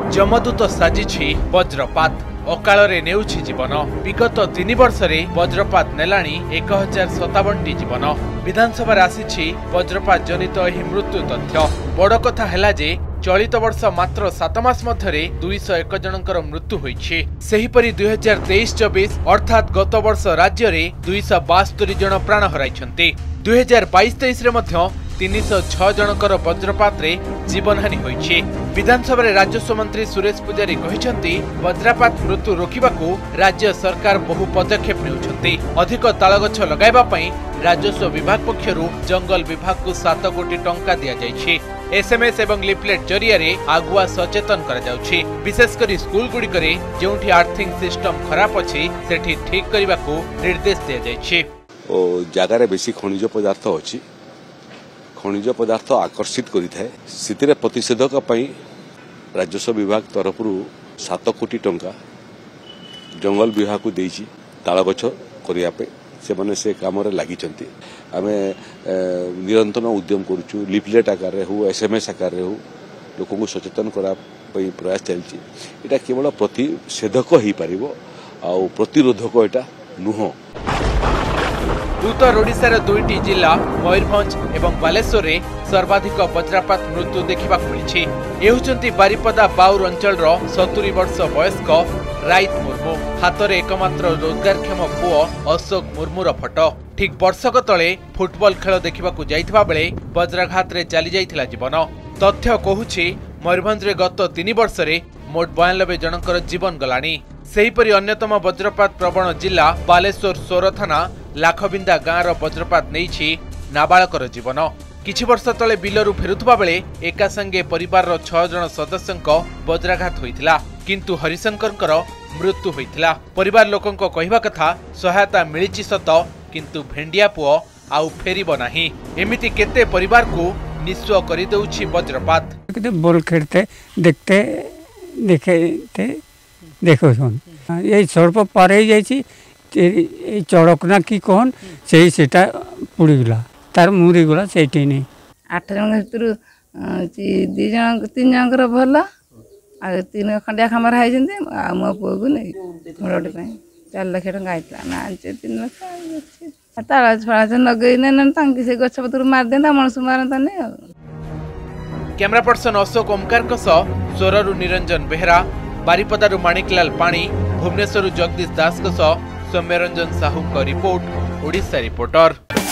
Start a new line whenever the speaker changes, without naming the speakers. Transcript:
जमदूत साजिछि वज्रपात अकाल नेउछि जीवन। विगत 3 वर्ष वज्रपात नेलाणी 1057टी जीवन। विधानसभा आसीछि वज्रपात जनित एही मृत्यु तथ्य। बड़ कथा हैला जे चलित वर्ष मात्र 7 मास मध्यरे 201 जनकर मृत्यु होइछि। सेहिपरि 2023-24 अर्थात गत वर्ष राज्य रे 272 जन प्राण हराइछन्ति। 2022-23 रे मध्य 306 जनकर वज्रपात रे जीवनहानि होइछि। विधानसभा रे राजस्व मंत्री सुरेश पुजारी कहिसंती वज्रपात मृत्यु रोकिबाकू राज्य सरकार बहु पदक्षेप नेउछन्ति। अधिक तालगछ लगाइबा पई राजस्व विभाग पक्षरु जंगल विभाग को 7 कोटी टंका दिया जाइछि। एसएमएस एवं लिफलेट जरिया रे आगुआ सचेतन करा जाउछि। विशेषकर स्कूल गुड़िकरे जेउठी आर्थिंग सिस्टम खराब अछि सेठी ठीक करिबाकू निर्देश दिया जाइछि।
ओ जागारे बेसी खनिज पदार्थ अछि। खनिज पदार्थ आकर्षित करि थाए सितिरे प्रतिषेधक पई राजस्व विभाग तरफरु 7 कोटी टंका जंगल विभाग को देइछि तालगछ करिया पे से माने से काम रे लागि चंती। आमे निरंतर उद्यम करूछु लिफलेट आकार रे हो एसएमएस आकार रे हो लोक को सचेतन करा पई प्रयास चलछि। एटा केवल प्रतिषेधक ही परिबो आ प्रतिरोधक एटा नुह।
उत्तर ओडिशार 2टी जिला मयूरभंज एवं बालेश्वर रे सर्वाधिक वज्रपात मृत्यु देखा मिली। ये होचंती बारिपदा बाउर अंचल 70 वर्ष वयस्क राइत मुर्मू। हाथ में एकमात्र रोजगारक्षम पुओ अशोक मुर्मूर फटो। ठीक वर्षक तले फुटबॉल खेल देखा जाइथिबा बेले वज्राघात रे चली जाइथिला जीवन। तथ्य कहूछि मयूरभंज रे गत 3 वर्ष रे मोट 92 जनकर जीवन गलानी। सेहीपरि अन्यतम वज्रपात प्रवण जिला बालेश्वर सोर थाना लाखबिंदा गाँव वज्रपात नहीं नाबालकर जीवन। किछि वर्ष तले बिलरू फेरुथबा बेले एका संगे परिवार 6 जन सदस्यंक वज्राघात होइथिला किंतु हरिशंकरकर मृत्यु होइथिला। परिवार लोकंक कहिबा कथा सहायता मिलिछि सत किंतु भेंडिया पुओ आउ फेरिबो नाही। एमिति केते परिवार को निस्व करि देउछि वज्रपात।
बॉल खेलते देखते देखे देखो सुन ये सड़क पार हो जाइए चड़क ना कि कहन से पुड़ीगला तार मुरी गला से नहीं
8 जन भर 2 जन 3 जनकर भल आ 3 खंडिया खामर है मो पुओ को नहीं मोटे 4 लाख टका आईला ना 3 लाख ताला छड़ा नगई से गछ पतर मार देता मनुष मारता नहीं।
कैमरा पर्सन अशोक ओमकार स्वरु निरंजन बेहरा बारिपदारु माणिकलाल पाणी भुवनेश्वर जगदीश दास सौम्यरंजन साहू रिपोर्ट ओडिशा रिपोर्टर।